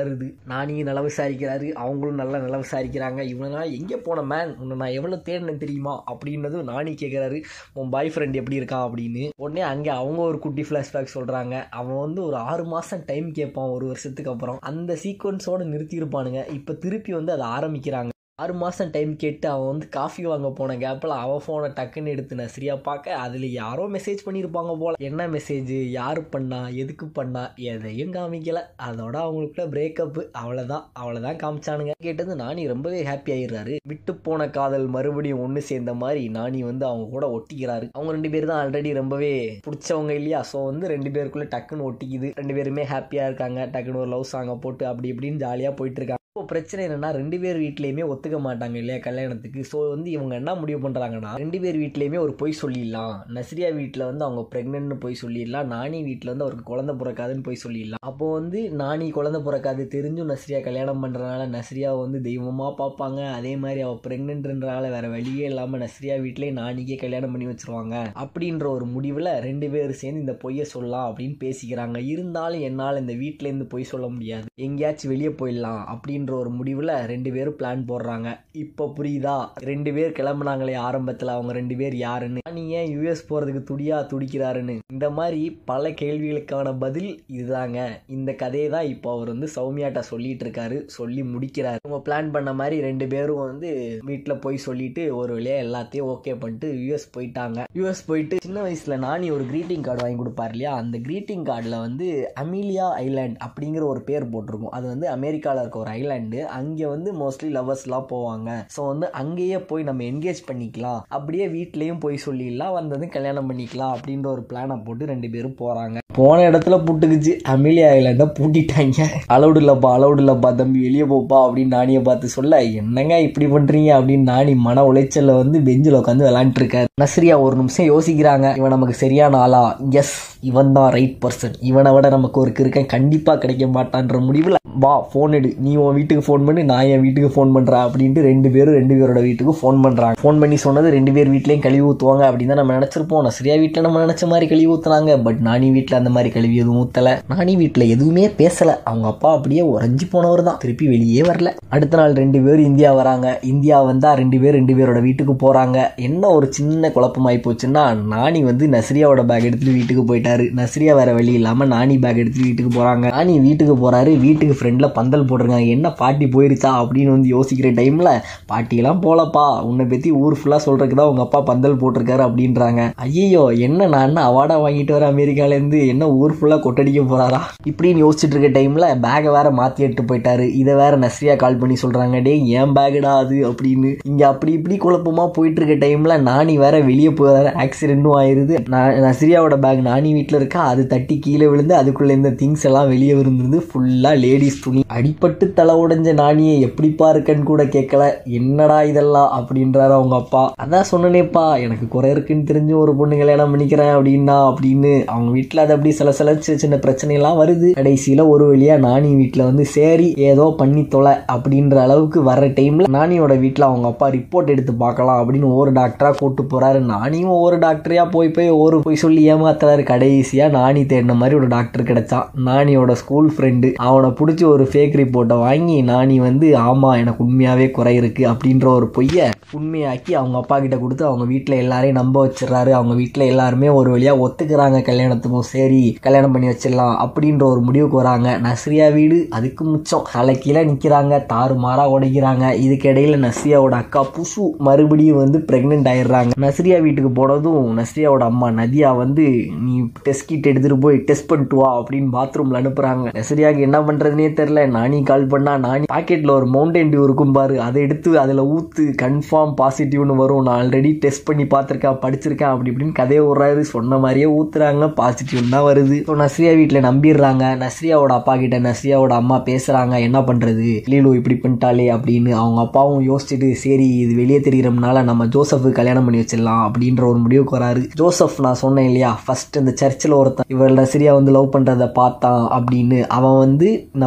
நானியும் நல்லா விசாரிக்கிறாரு, அவங்களும் நல்லா விசாரிக்கிறாங்க. இவனா எங்கே போன மேன், உன்னை நான் எவ்வளோ தேடினேன் தெரியுமா அப்படின்னதும் நானி கேட்குறாரு, உன் பாய் ஃப்ரெண்ட் எப்படி இருக்கான் அப்படின்னு. உடனே அங்கே அவங்க ஒரு குட்டி ஃப்ளாஷ்பேக் சொல்கிறாங்க. அவன் வந்து ஒரு 6 மாதம் டைம் கேட்பான், 1 வருஷத்துக்கு அப்புறம். அந்த சீக்வன்ஸோடு நிறுத்தியிருப்பானுங்க. இப்போ திருப்பி வந்து அதை ஆரம்பிக்கிறாங்க. 6 மாதம் டைம் கேட்டு அவன் வந்து காஃபி வாங்க போன கேப்பில் அவன் ஃபோனை டக்குன்னு எடுத்து நஸ்ரியா பார்க்க அதில் யாரோ மெசேஜ் பண்ணியிருப்பாங்க போல். என்ன மெசேஜ், யார் பண்ணா, எதுக்கு பண்ணா, எதையும் காமிக்கலை. அதோட அவங்களுக்குள்ள பிரேக்கப்பு. அவ்வளோதான் காமிச்சானுங்க. கேட்டது நானி ரொம்பவே ஹாப்பி ஆயிடுறாரு. விட்டு போன காதல் மறுபடியும் ஒன்று சேர்ந்த மாதிரி நானி வந்து அவங்க கூட ஒட்டிக்கிறாரு. அவங்க 2 பேர் தான் ஆல்ரெடி ரொம்பவே பிடிச்சவங்க இல்லையா. ஸோ வந்து 2 பேருக்குள்ளே டக்குன்னு ஒட்டிக்குது. 2 பேருமே ஹாப்பியாக இருக்காங்க. டக்குன்னு ஒரு லவ் சாங்கை போட்டு அப்படி இப்படின்னு ஜாலியாக போயிட்டு இருக்காங்க. இப்போ பிரச்சனை என்னன்னா 2 பேர் வீட்லேயுமே ஒத்துக்க மாட்டாங்க இல்லையா கல்யாணத்துக்கு. ஸோ வந்து இவங்க என்ன முடிவு பண்ணுறாங்கன்னா 2 பேர் வீட்லேயுமே ஒரு பொய் சொல்லிடலாம். நஸ்ரியா வீட்டில் வந்து அவங்க ப்ரெக்னென்ட்னு போய் சொல்லிடலாம். நானி வீட்டில் வந்து அவருக்கு குழந்தை பிறக்காதுன்னு போய் சொல்லிடலாம். அப்போ வந்து நானி குழந்தை பிறக்காது தெரிஞ்சும் நஸ்ரியா கல்யாணம் பண்ணுறதுனால நஸ்ரியாவை வந்து தெய்வமாக பார்ப்பாங்க. அதே மாதிரி அவள் ப்ரெக்னென்ட்ன்றனால வேறு வழியே இல்லாமல் நஸ்ரியா வீட்டிலே நானிக்கே கல்யாணம் பண்ணி வச்சுருவாங்க. அப்படின்ற ஒரு முடிவில் 2 பேர் சேர்ந்து இந்த பொய்யை சொல்லலாம் அப்படின்னு பேசிக்கிறாங்க. இருந்தாலும் என்னால் இந்த வீட்டிலேருந்து பொய் சொல்ல முடியாது, எங்கேயாச்சும் வெளியே போயிடலாம் அப்படின்னு ஒரு முடிவில் 2 பேரும் பிளான் போடுறாங்க. இப்போ புரியுதா 2 பேர் கிளம்புனாங்களே ஆரம்பத்தில் அவங்க 2 பேர் யாருன்னு, நீ ஏன் யூஎஸ் போகிறதுக்கு துடிக்கிறாருன்னு. இந்த மாதிரி பல கேள்விகளுக்கான பதில் இதுதாங்க. இந்த கதையை தான் இப்போ அவர் வந்து சௌமியாட்ட சொல்லிட்டு இருக்காரு, சொல்லி முடிக்கிறாரு. அவங்க பிளான் பண்ண மாதிரி 2 பேரும் வந்து வீட்டில் போய் சொல்லிட்டு ஒரு வழியாக எல்லாத்தையும் ஓகே பண்ணிட்டு யூஎஸ் போயிட்டாங்க. யூஎஸ் போயிட்டு சின்ன வயசில் நானி ஒரு கிரீட்டிங் கார்டு வாங்கி கொடுப்பார் இல்லையா, அந்த கிரீட்டிங் கார்டில் வந்து அமீலியா ஐலாண்ட் அப்படிங்கிற ஒரு பேர் போட்டிருக்கும். அது வந்து அமெரிக்காவில் இருக்க ஒரு ஐலாண்ட். அங்கே வந்து மோஸ்ட்லி லவர்ஸ்லாம் போவாங்க. ஸோ வந்து அங்கேயே போய் நம்ம என்கேஜ் பண்ணிக்கலாம், அப்படியே வீட்லேயும் போய் சொல்லிடலாம், வந்ததும் கல்யாணம் பண்ணிக்கலாம் அப்படின்ற ஒரு பிளானை போட்டு 2 பேரும் போகிறாங்க. போன இடத்துல புட்டுக்குச்சு, அமீலியா ஐலாண்டை பூட்டிட்டாங்க. அலௌடு இல்லப்பா தம்பி வெளியே போப்பா அப்படின்னு நானியை பார்த்து சொல்ல, என்னங்க இப்படி பண்ணுறீங்க அப்படின்னு நானி மன உளைச்சல்ல வந்து பெஞ்சில் உட்காந்து விளாண்டுருக்காரு. நஸ்ரியா ஒரு நிமிஷம் யோசிக்கிறாங்க, இவன் நமக்கு சரியான ஆளா, எஸ் இவன் தான் ரைட் பர்சன், இவனை விட நமக்கு ஒரு இருக்கேன் கண்டிப்பாக கிடைக்க மாட்டான்ற முடிவில் வா ஃபோன் எடு, நீ உன் வீட்டுக்கு ஃபோன் பண்ணி நான் என் வீட்டுக்கு ஃபோன் பண்ணுறேன் அப்படின்ட்டு 2 பேரும் 2 பேரோட வீட்டுக்கு ஃபோன் பண்ணுறாங்க. ஃபோன் பண்ணி சொன்னது 2 பேர் வீட்லேயும் கழுவி ஊற்றுவாங்க அப்படின்னு தான் நம்ம நினச்சிருப்போம். நஸ்ரியா வீட்டில் நம்ம நினச்ச மாதிரி கழுவி ஊற்றுனாங்க. பட் நானி வீட்டில் அந்த மாதிரி கழுவி எதுவும் ஊற்றலை. நானி வீட்டில் எதுவுமே பேசலை. அவங்க அப்பா அப்படியே உறைஞ்சி போனவர் தான், திருப்பி வெளியே வரல. அடுத்த நாள் 2 பேரும் இந்தியா வராங்க. இந்தியா வந்தால் 2 பேரோட வீட்டுக்கு போகிறாங்க. என்ன ஒரு சின்ன குழப்பமாகி போச்சுன்னா, நானி வந்து நஸ்ரியாவோட பேக் எடுத்துகிட்டு வீட்டுக்கு போயிட்டாரு. நஸ்ரியா வேற வழி இல்லாமல் நானி பேக் எடுத்துகிட்டு வீட்டுக்கு போகிறாங்க. நானி வீட்டுக்கு போகிறாரு. வீட்டுக்கு ஃப்ரெண்டில் பந்தல் போட்டிருக்காங்க. என்ன பாட்டி போயிருச்சா அப்படின்னு வந்து யோசிக்கிற டைமில், பாட்டியெல்லாம் போலப்பா, உன்னை பற்றி ஊர் ஃபுல்லாக சொல்கிறதுக்கு தான் உங்கள் அப்பா பந்தல் போட்டிருக்காரு அப்படின்றாங்க. ஐயோ என்ன நான் என்ன அவார்டாக வாங்கிட்டு வர அமெரிக்காலேருந்து, என்ன ஊர் ஃபுல்லாக கொட்டடிக்க போகிறாரா இப்படின்னு யோசிச்சுட்டு இருக்க டைமில் பேகை வேற மாற்றி எடுத்து போயிட்டாரு. இதை வேற நஸ்ரியா கால் பண்ணி சொல்கிறாங்க, டே ஏன் பேகுடா அது அப்படின்னு. இங்கே அப்படி இப்படி குழப்பமாக போயிட்டு இருக்க டைமில் நானி வேற வெளியே போகிறாரு. ஆக்சிடென்ட்டும் ஆயிடுது. நஸ்ரியாவோட பேக் நானி வீட்டில் இருக்கா, அது தட்டி கீழே விழுந்து அதுக்குள்ளே இந்த திங்ஸ் எல்லாம் வெளியே விழுந்துருந்து. ஃபுல்லாக லேடிஸ் துணி. அடிப்பட்டு தலை உடைஞ்ச நானியை எப்படிப்பா இருக்குன்னு கூட கேட்கல. என்னடா இதெல்லாம் அப்படின்றாரு அவங்க அப்பா. அதான் சொன்னனேப்பா, எனக்கு குறை இருக்குன்னு தெரிஞ்சு ஒரு பொண்ணு கல்யாணம் பண்ணிக்கிறேன் அப்படின்னு அவங்க வீட்டில் அது அப்படி சில சின்ன பிரச்சனைலாம் வருது. கடைசியில் ஒரு வழியா நானி வீட்டில் வந்து சரி ஏதோ பண்ணி தொலை அப்படின்ற அளவுக்கு வர்ற டைம்ல நானியோட வீட்டில் அவங்க அப்பா ரிப்போர்ட் எடுத்து பார்க்கலாம் அப்படின்னு ஒவ்வொரு டாக்டரா கூட்டு போறாரு. நானியும் ஒவ்வொரு டாக்டரையா போய் சொல்லி ஏமாத்துறாரு. கடைசியா நானி தேடின மாதிரி ஒரு டாக்டர் கிடைச்சான். நானியோட ஸ்கூல் ஃப்ரெண்டு. அவனை பிடிச்சி ஒரு ஃபேக் ரிப்போர்ட்டை வாங்கி நானி வந்து ஆமா எனக்கு உண்மையாவே குறை இருக்கு அப்படின்ற ஒரு பொய்யை உண்மையாக்கி அவங்க அப்பா கிட்ட கொடுத்து அவங்க வீட்டில் எல்லாரையும் நம்ப வச்சிடறாரு. அவங்க வீட்டில் எல்லாருமே ஒரு வழியா ஒத்துக்கிறாங்க கல்யாணத்துக்கும். சரி கல்யாணம் பண்ணி வச்சிடலாம் அப்படின்ற ஒரு முடிவுக்கு வராங்க. நஸ்ரியா வீடு அதுக்கு மிச்சம் கீழே நிற்கிறாங்க, தாறுமாறா உடைக்கிறாங்க. இதுக்கு இடையில நஸ்ரியாவோட அக்கா புசு மறுபடியும் வந்து பிரெக்னென்ட் ஆயிடுறாங்க. நஸ்ரியா வீட்டுக்கு போனதும் நஸ்ரியாவோட அம்மா நதியா வந்து நீ டெஸ்ட் கிட் எடுத்துட்டு போய் டெஸ்ட் பண்ணிட்டு வா அப்படின்னு பாத்ரூம்ல அனுப்புறாங்க. நஸ்ரியாவுக்கு என்ன பண்றதுனே தெரியல. நானி கால் பண்ணா, நானி பாக்கெட்ல ஒரு மவுண்டன் டியூ இருக்கும் பாரு, அதை எடுத்து அதுல ஊத்து, கன்ஃபார்ம் பாசிட்டிவ்னு வரும், நான் ஆல்ரெடி டெஸ்ட் பண்ணி பார்த்துருக்கேன் படிச்சிருக்கேன் அப்படி இப்படின்னு கதையை விடுறாரு. சொன்ன மாதிரியே ஊத்துறாங்க, பாசிட்டிவ் தான் வருது. ஸோ நஸ்ரியா வீட்டில் நம்பிடுறாங்க. நஸ்ரியாவோட அப்பா கிட்ட நஸ்ரியாவோட அம்மா பேசுறாங்க, என்ன பண்றது லீலு இப்படி பண்ணிட்டாலே அப்படின்னு. அவங்க அப்பாவும் யோசிச்சுட்டு சரி இது வெளியே தெரிகிறதுனால நம்ம ஜோசஃபு கல்யாணம் பண்ணி வச்சிடலாம் அப்படின்ற ஒரு முடிவுக்கு வராரு. ஜோசப் நான் சொன்னேன் இல்லையா ஃபர்ஸ்ட் இந்த சர்ச்சில் ஒருத்தன் இவள் நஸ்ரியா வந்து லவ் பண்றதை பார்த்தான் அப்படின்னு, அவன் வந்து நம்ம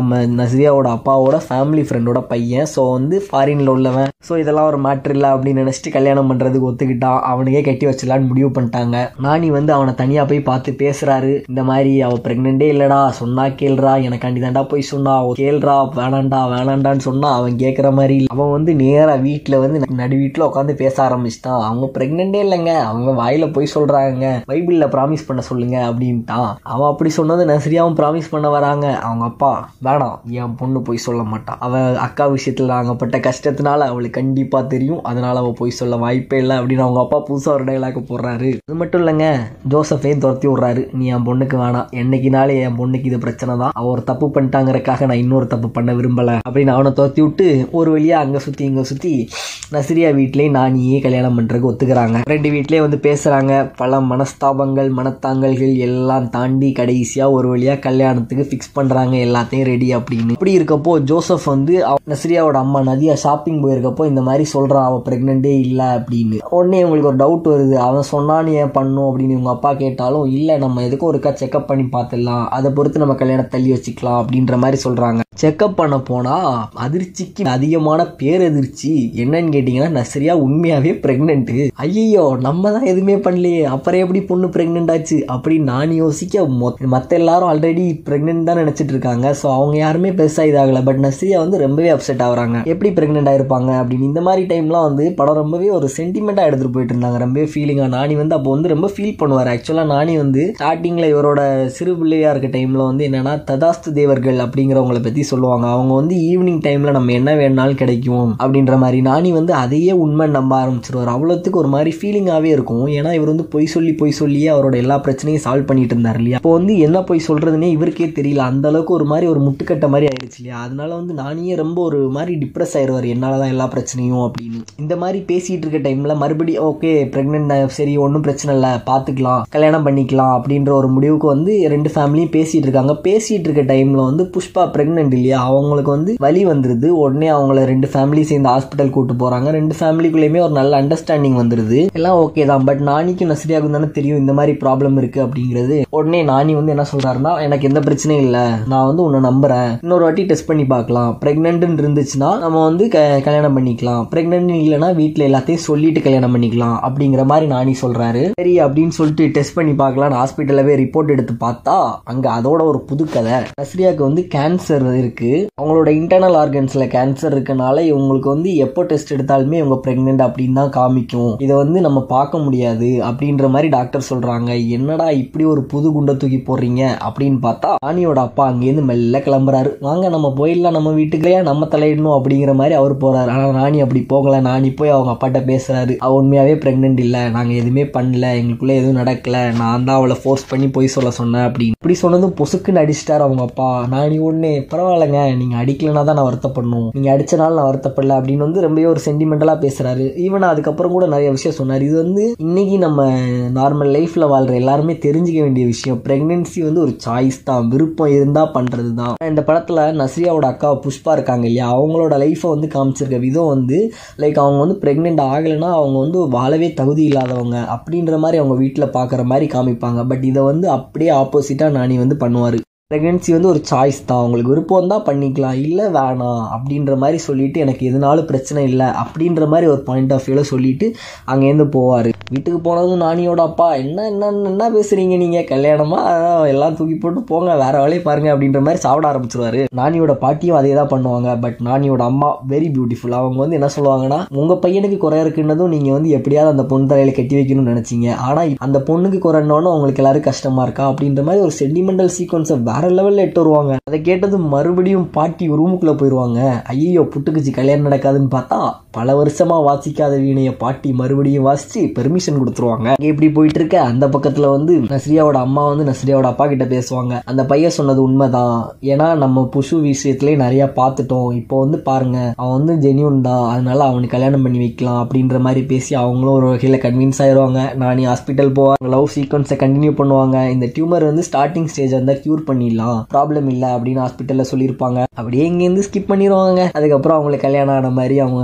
நம்ம நஸ்ரியாவோட அப்பாவோட ஃபேமிலி ஃப்ரெண்டோட பையன். ஸோ வந்து ஃபாரின்ல உள்ளவன். ஸோ இதெல்லாம் ஒரு மேட்ரு இல்லை அப்படின்னு நினச்சிட்டு கல்யாணம் பண்ணுறதுக்கு ஒத்துக்கிட்டான். அவனுக்கே கட்டி வச்சிடலான்னு முடிவு பண்ணிட்டாங்க. நானி வந்து அவனை தனியாக போய் பார்த்து பேசுறாரு. இந்த மாதிரி அவள் ப்ரெக்னென்ட்டே இல்லடா, சொன்னா கேள்றா, எனக்காண்டி தாண்டா போய் சொன்னா, கேள்றா, வேணாண்டான்னு சொன்னா அவன் கேட்குற மாதிரி அவன் வந்து நேராக வீட்டில் வந்து நடு வீட்டில் உட்காந்து பேச ஆரம்பிச்சிட்டான். அவங்க ப்ரெக்னென்ட்டே இல்லைங்க, அவங்க வாயில போய் சொல்றாங்க, பைபிளில் ப்ராமிஸ் பண்ண சொல்லுங்க அப்படின்ட்டான். அவன் அப்படி சொன்னது நஸ்ரியாவும் ப்ராமிஸ் பண்ண வராங்க. அவங்க அப்பா வேணாம், என் பொண்ணு போய் சொல்ல மாட்டான், அவள் அக்கா விஷயத்தில் நாங்கப்பட்ட கஷ்டத்தினால அவளுக்கு கண்டிப்பாக தெரியும், அதனால அவள் போய் சொல்ல வாய்ப்பே இல்லை அப்படின்னு அவங்க அப்பா புதுசாக ஒரு டைலாக் போடுறாரு. அது மட்டும் இல்லைங்க, ஜோசஃபையும் துரத்தி விடுறாரு. நீ என் பொண்ணுக்கு வேணாம், என்னைக்குனாலே என் பொண்ணுக்கு இது பிரச்சனை தான், அவ ஒரு தப்பு பண்ணிட்டாங்கிறதுக்காக நான் இன்னொரு தப்பு பண்ண விரும்பலை அப்படின்னு அவனை துரத்தி விட்டு ஒரு வழியா அங்கே சுற்றி இங்கே சுற்றி நஸ்ரியா வீட்லேயே நானியே கல்யாணம் பண்ணுறதுக்கு ஒத்துக்கிறாங்க. 2 வீட்லேயே வந்து பேசுகிறாங்க. பல மனஸ்தாபங்கள் மனத்தாங்கல்கள் எல்லாம் தாண்டி கடைசியாக ஒரு வழியாக கல்யாணத்துக்கு ஃபிக்ஸ் பண்ணுறாங்க, எல்லாத்தையும் ரெடி அப்படின்னு. இப்படி இருக்கப்போ ஜோசப் வந்து நஸ்ரியாவோட அம்மா நதியா ஷாப்பிங் போயிருக்கப்போ இந்த மாதிரி சொல்கிறான், அவள் ப்ரெக்னென்ட்டே இல்லை அப்படின்னு. உடனே உங்களுக்கு ஒரு டவுட் வருது, அவன் சொன்னான்னு ஏன் பண்ணும் அப்படின்னு இவங்க அப்பா கேட்டாலும், இல்லை நம்ம எதுக்கும் ஒருக்கா செக்அப் பண்ணி பார்த்துடலாம், அதை பொறுத்து நம்ம கல்யாணம் தள்ளி வச்சுக்கலாம் அப்படின்ற மாதிரி சொல்கிறாங்க. செக்அப் பண்ண போனால் அதிர்ச்சிக்கு அதிகமான பேரதிர்ச்சி என்னன்னு கேட்டிங்கன்னா, நஸ்ரியா உண்மையாகவே ப்ரெக்னென்ட்டு. ஐயோ நம்ம தான் எதுவுமே பண்ணலையே, அப்புறம் எப்படி பொண்ணு ப்ரெக்னென்ட் ஆச்சு அப்படின்னு நான் யோசிக்க, மற்ற எல்லாரும் ஆல்ரெடி ப்ரெக்னென்ட் தான் நினச்சிட்டு இருக்காங்க. ஸோ அவங்க யாருமே பெருசாக இதாகலை. பட் நஸ்ரியா வந்து ரொம்பவே அப்செட் ஆகுறாங்க, எப்படி ப்ரெக்னென்ட் ஆயிருப்பாங்க அப்படின்னு. இந்த மாதிரி டைம்லாம் வந்து படம் ரொம்பவே ஒரு சென்டிமெண்ட்டாக எடுத்துகிட்டு போயிட்டு இருந்தாங்க, ரொம்பவே ஃபீலிங்காக. நானி வந்து அப்போ வந்து ரொம்ப ஃபீல் பண்ணுவார். ஆக்சுவலாக நானி வந்து ஸ்டார்டிங்கில் இவரோட சிறு பிள்ளையாக இருக்க டைமில் வந்து என்னென்னா ததாஸ்து தேவர்கள் அப்படிங்கிறவங்களை பற்றி சொல்லுவாங்க. அவங்க வந்து ஈவினிங் டைமில் நம்ம என்ன வேணாலும் கிடைக்கும் அப்படின்ற மாதிரி. நானி வந்து அதையே உண்மை நம்ப ஆரம்பிச்சிருவார். அவ்வளோத்துக்கு ஒரு மாதிரி ஃபீலிங்காகவே இருக்கும். ஏன்னா இவர் வந்து பொய் சொல்லியே அவரோட எல்லா பிரச்சனையும் சால்வ் பண்ணிட்டு இருந்தார் இல்லையா. இப்போ வந்து என்ன பொய் சொல்றதுன்னே இவருக்கே தெரியல, அந்த அளவுக்கு ஒரு மாதிரி ஒரு முட்டுக்கட்ட மாதிரி ஆயிடுச்சு இல்லையா. அதனால வந்து நானியே ரொம்ப ஒரு மாதிரி டிப்ரெஸ் ஆயிடுவார், என்னாலதான் எல்லா பிரச்சனையும் அப்படின்னு. இந்த மாதிரி பேசிட்டு இருக்க டைம்ல மறுபடியும் ஓகே ப்ரெக்னென்ட், சரி ஒன்றும் பிரச்சனை இல்லை, பார்த்துக்கலாம், கல்யாணம் பண்ணிக்கலாம் அப்படின்ற ஒரு முடிவுக்கு வந்து 2 ஃபேமிலியும் பேசிட்டு இருக்காங்க. பேசிட்டு இருக்க டைம்ல வந்து புஷ்பா ப்ரெக்னென்ட் இல்லையா, அவங்களுக்கு வந்து வலி வந்துருது. உடனே அவங்கள 2 ஃபேமிலி சேர்ந்து ஹாஸ்பிட்டல் கூட்டு போறாங்க. 2 ஃபேமிலிக்குள்ளேயுமே ஒரு நல்ல அண்டர்ஸ்டாண்டிங் வந்துருது, எல்லாம் ஓகே தான். பட் நானிக்கும் நஸ்ரியாவுக்கும் தானே தெரியும் இந்த மாதிரி ப்ராப்ளம் இருக்கு அப்படிங்கிறது. உடனே நானி வந்து என்ன சொல்றாருன்னா, எனக்கு எந்த பிரச்சனையும் இல்லை, நான் வந்து உன்னை நம்புறேன், இன்னொரு வாட்டி டெஸ்ட் பண்ணி பார்க்கலாம், பிரெக்னென்ட் இருந்துச்சுன்னா நம்ம வந்து கல்யாணம் பண்ணிக்கலாம், பிரெக்னென்ட் இல்லைன்னா வீட்டில் எல்லாத்தையும் சொல்லிட்டு கல்யாணம் பண்ணிக்கலாம் அப்படிங்கிற மாதிரி நானி சொல்றாரு. சரி அப்படின்னு சொல்லிட்டு டெஸ்ட் பண்ணி பார்க்கலாம் ஹாஸ்பிட்டலவே ரிப்போர்ட் எடுத்து பார்த்தா அங்க அதோட ஒரு புது கதை. நஸ்ரியாவுக்கு வந்து கேன்சர் இருக்கு, அவங்களோட இன்டர்னல் ஆர்கன்ஸ்ல கேன்சர் இருக்கனால இவங்களுக்கு வந்து எப்போ டெஸ்ட் எடுத்தாலுமே இவங்க பிரெக்னென்ட் அப்படின்னு தான் காமிக்கும், இதை வந்து நம்ம பார்க்க முடியாது அப்படின்ற மாதிரி டாக்டர் சொல்றாங்க. என்னடா இப்படி ஒரு புது குண்டை தூக்கி போடுறீங்க அப்படின்னு பார்த்தா நானியோட அப்பா அங்கேருந்து மெல்ல கிளம்புறாரு. வாங்க நம்ம போயிடலாம், நம்ம வீட்டுக்குள்ளேயே நம்ம தலையிடணும் அப்படிங்கிற மாதிரி அவர் போறாரு. ஆனா நானி அப்படி போகல. நானி போய் அவங்க அப்பாட்ட பேசுறாரு, அவ உண்மையாவே பிரெக்னென்ட் இல்ல, நாங்க எதுவுமே பண்ணல, எங்களுக்குள்ள எதுவும் நடக்கல, நான் தான் அவளை ஃபோர்ஸ் பண்ணி போய் சொல்ல சொன்னேன் அப்படின்னு. இப்படி சொன்னதும் பொசுக்குன்னு அடிச்சிட்டாரு அவங்க அப்பா. நானி ஒண்ணு பரவாயில்லைங்க, நீங்க அடிக்கலனா தான் நான் வருத்தப்படணும், நீங்க அடிச்சனால நான் வருத்தப்படல அப்படின்னு வந்து ரொம்பவே ஒரு சென்டிமெண்டலா பேசுறாரு. ஈவன் அதுக்கப்புறம் கூட நிறைய விஷயம் சொன்னார். இது வந்து இன்னைக்கு நம்ம நார்மல் லைஃப்ல வாழ்ற எல்லாருமே தெரிஞ்சுக்க வேண்டிய விஷயம். பிரெக்னன்சி வந்து ஒரு சாய்ஸ் தான், விருப்பம் இருந்தா பண்றது தான். இந்த படத்துல நஸ்ரியாவோட அக்கா புஷ்பா இருக்காங்க இல்லையா, அவங்களோட லைஃபை வந்து காமிச்சிருக்க விதம் வந்து லைக் அவங்க வந்து பிரெக்னென்ட் ஆகலைன்னா அவங்க வந்து வாழவே தகுதி இல்லாதவங்க அப்படின்ற மாதிரி அவங்க வீட்டில் பார்க்குற மாதிரி காமிப்பாங்க. பட் இதை வந்து அப்படியே ஆப்போசிட்டாக நானி வந்து பண்ணுவார். ப்ரெக்னன்சி வந்து ஒரு சாய்ஸ் தான், உங்களுக்கு விருப்பம் தான் பண்ணிக்கலாம், இல்லை வேணாம் அப்படின்ற மாதிரி சொல்லிட்டு எனக்கு எதுனாலும் பிரச்சனை இல்லை அப்படின்ற மாதிரி ஒரு பாயிண்ட் ஆஃப் வியூவில் சொல்லிட்டு அங்கேருந்து போவார். வீட்டுக்கு போனதும் நானியோட அப்பா என்ன பேசுறீங்க நீங்கள், கல்யாணமா, எல்லாம் தூக்கி போட்டு போங்க, வேற வேலையை பாருங்க அப்படின்ற மாதிரி சாப்பிட ஆரம்பிச்சிருவாரு. நானியோட பாட்டியும் அதே தான் பண்ணுவாங்க. பட் நானியோட அம்மா வெரி பியூட்டிஃபுல். அவங்க வந்து என்ன சொல்லுவாங்கன்னா, உங்கள் பையனுக்கு குறை இருக்குன்னதும் நீங்கள் வந்து எப்படியாவது அந்த பொண்ணு தலையில கட்டி வைக்கணும்னு நினைச்சீங்க, ஆனால் அந்த பொண்ணுக்கு குறைன்னோன்னு உங்களுக்கு எல்லாரும் கஷ்டமா இருக்கா அப்படின்ற மாதிரி ஒரு சென்டிமெண்டல் சீக்வன்ஸை வேற லெவல்ல எட்டு வருவாங்க. அதை கேட்டது மறுபடியும் பாட்டி ரூமுக்குள்ள போயிருவாங்க. ஐயோ புட்டுக்குச்சு கல்யாணம் நடக்காதுன்னு பார்த்தா பல வருஷமா வாசிக்காத வீணைய பாட்டி மறுபடியும் வாசிச்சு பெர்மிஷன் கொடுத்துருவாங்க. இப்படி போயிட்டு இருக்க அந்த பக்கத்துல வந்து நஸ்ரியாவோட அம்மா வந்து நஸ்ரியாவோட அப்பா கிட்ட பேசுவாங்க. அந்த பையன் சொன்னது உண்மைதான், ஏன்னா நம்ம புஷு விஷயத்திலே நிறைய பார்த்துட்டோம், இப்போ வந்து பாருங்க அவன் வந்து ஜென்யூன் தான், அதனால அவனுக்கு கல்யாணம் பண்ணி வைக்கலாம் அப்படின்ற மாதிரி பேசி அவங்களும் ஒரு வகையில கன்வின்ஸ் ஆயிடுவாங்க. நானி ஹாஸ்பிட்டல் போவாங்க, லவ் சீக்வன்ஸை கண்டினியூ பண்ணுவாங்க. இந்த டியூமர் வந்து ஸ்டார்டிங் ஸ்டேஜ் இருந்தா கியூர் பண்ணிடலாம், ப்ராப்ளம் இல்லை அப்படின்னு ஹாஸ்பிட்டல்ல சொல்லியிருப்பாங்க. அப்படியே இங்கேருந்து ஸ்கிப் பண்ணிடுவாங்க. அதுக்கப்புறம் அவங்களுக்கு கல்யாணம் ஆன மாதிரி அவங்க ஹனிமூன்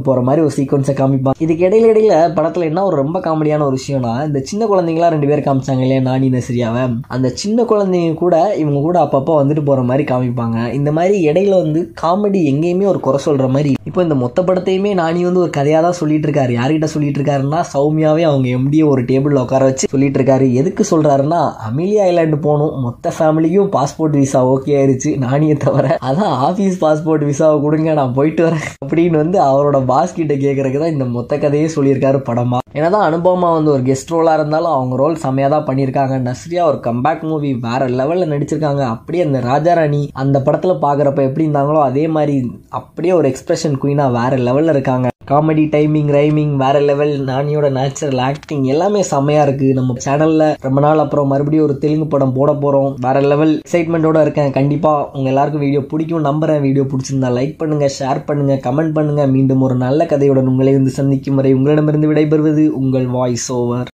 போற மாதிரி ஒரு சீக்வன்ஸை காமிப்பாங்க. இதுக்கு இடையில படத்துல என்ன ஒரு ரொம்ப காமெடியான ஒரு விஷயம்னா, இந்த சின்ன குழந்தைங்களா 2 பேர் காமிச்சாங்க இல்லையா, நானி நஸ்ரியாவை, அந்த சின்ன குழந்தைங்க கூட இவங்க கூட அப்பப்போ வந்துட்டு போற மாதிரி காமிப்பாங்க. இந்த மாதிரி இடையில வந்து காமெடி எங்கேயுமே ஒரு குறை சொல்ற மாதிரி. இப்போ இந்த மொத்த படத்தையுமே நானி வந்து ஒரு கதையா தான் சொல்லிட்டு இருக்காரு. யார்கிட்ட சொல்லிட்டு இருக்காருன்னா, சௌமியாவே அவங்க எம்டியை ஒரு டேபிள்ல உட்கார வச்சு சொல்லிட்டு இருக்காரு. எதுக்கு சொல்றாருன்னா, அமிலியா ஐலாண்டு போகணும், மொத்த ஃபேமிலியும் பாஸ்போர்ட் விசா ஓகே ஆயிடுச்சு, நானியை தவிர, அதான் ஆபீஸ் பாஸ்போர்ட் விசாவை கொடுங்க, நான் போயிட்டு வரேன் அப்படின்னு வந்து அவரோட பாஸ் கிட்ட கேட்கறதுக்கு தான் இந்த மொத்த கதையே சொல்லியிருக்காரு படமா. என்னதான் அனுபவமா வந்து ஒரு கெஸ்ட் ரோலா இருந்தாலும் அவங்க ரோல் செமையா தான் பண்ணியிருக்காங்க. நஸ்ரியா ஒரு கம்பேக் மூவி வேற லெவல்ல நடிச்சிருக்காங்க. அப்படியே அந்த ராஜாராணி அந்த படத்துல பாக்குறப்ப எப்படி இருந்தாங்களோ அதே மாதிரி அப்படியே ஒரு எக்ஸ்பிரஷன் குயினா வேற லெவல்ல இருக்காங்க. காமெடி, டைமிங், ரைமிங் வேற லெவல். நானியோட நேச்சுரல் ஆக்டிங் எல்லாமே செம்மையா இருக்கு. நம்ம சேனல்ல ரொம்ப நாள் அப்புறம் மறுபடியும் ஒரு தெலுங்கு படம் போட போறோம். வேற லெவல் எக்ஸைட்மெண்டோட இருக்கேன். கண்டிப்பா உங்க எல்லாருக்கும் வீடியோ பிடிக்கும் நம்புறேன். வீடியோ பிடிச்சிருந்தா லைக் பண்ணுங்க, ஷேர் பண்ணுங்க, கமெண்ட் பண்ணுங்க. மீண்டும் ஒரு நல்ல கதையுடன் உங்களை வந்து சந்திக்கும் வரை உங்களிடமிருந்து விடைபெறுவது உங்கள் வாய்ஸ் ஓவர்.